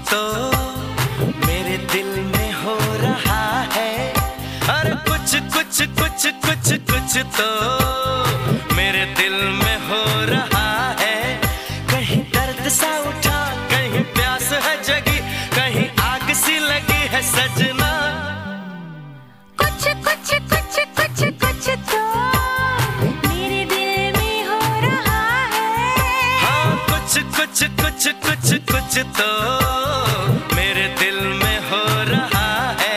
तो मेरे दिल में हो रहा है। अरे कुछ कुछ कुछ कुछ कुछ तो मेरे दिल में हो रहा है। कहीं दर्द सा उठा, कहीं प्यास है जगी, कहीं आग सी लगी है सजना। कुछ कुछ कुछ कुछ कुछ तो मेरे दिल में हो रहा है। हाँ कुछ कुछ कुछ कुछ कुछ तो मेरे दिल में हो रहा है।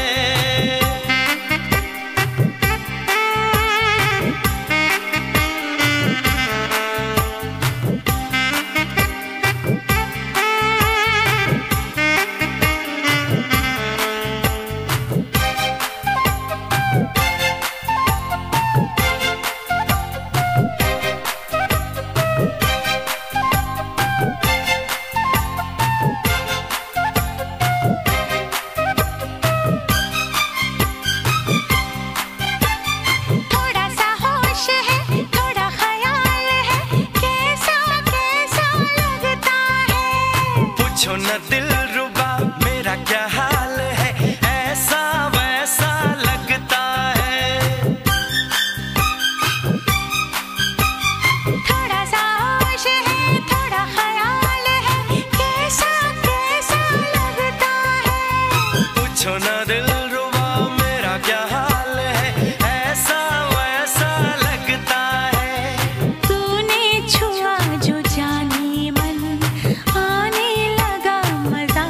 पूछो न दिल रुबा मेरा क्या हाल है, ऐसा वैसा लगता है। थोड़ा सा होश है, थोड़ा ख्याल है, कैसा कैसा लगता है। पूछो न दिल रुबा मेरा क्या हाल है, ऐसा वैसा लगता है। तूने छुआ जो जाने मन आने लगा मजा।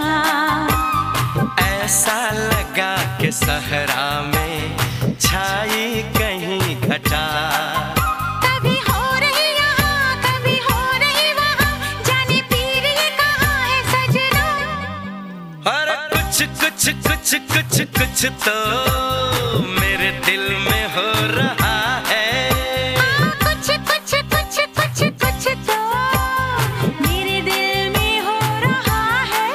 ऐसा लगा कि सहरा में छाई कहीं घटा। कभी हो रही यहाँ, कभी हो रही वहाँ, जाने पीर ये कहाँ है सजना। अरे कुछ कुछ कुछ कुछ कुछ तो मेरे दिल में हो रहा है। कुछ कुछ कुछ कुछ कुछ तो मेरे दिल में हो रहा है।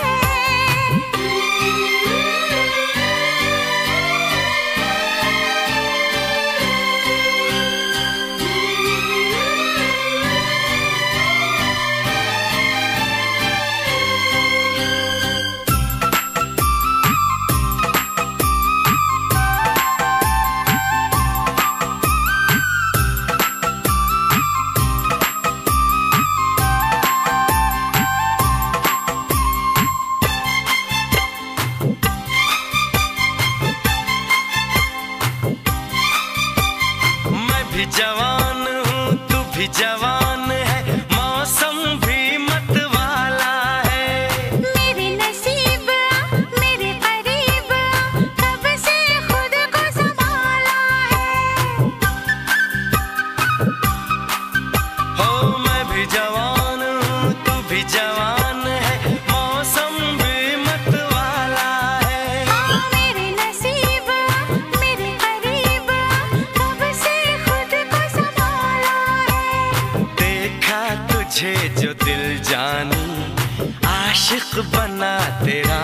मैं भी जवान हूँ, तू भी जवान है, मौसम भी मत वाला है। मेरे नसीब मेरे करीब, कब से खुद को संभाला है। हो मैं भी जवान हूँ, तू भी जवान है, मौसम भी मत वाला है। मेरे नसीब मेरे करीब, कब से खुद को संभाला है। देखा तुझे जो दिल जानी, आशिक बना तेरा।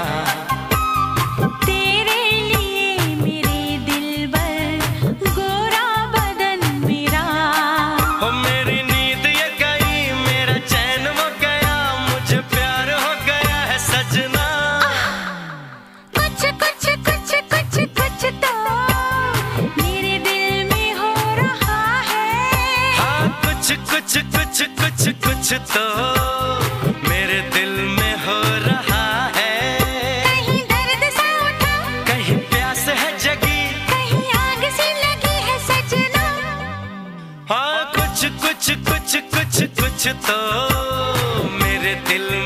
तेरे लिए मेरे दिलबर, गोरा बदन मेरा। हो मेरी नींद ये गई, मेरा चैन वो गया, मुझे प्यार हो गया है सजना। कुछ कुछ कुछ कुछ कुछ तो मेरे दिल में हो रहा है। हाँ कुछ कुछ कुछ कुछ कुछ तो मेरे दिल में हो रहा है। कहीं दर्द सा उठा, कहीं प्यास है जगी, कहीं आग सी लगी है सजना। हाँ कुछ कुछ कुछ कुछ कुछ तो मेरे दिल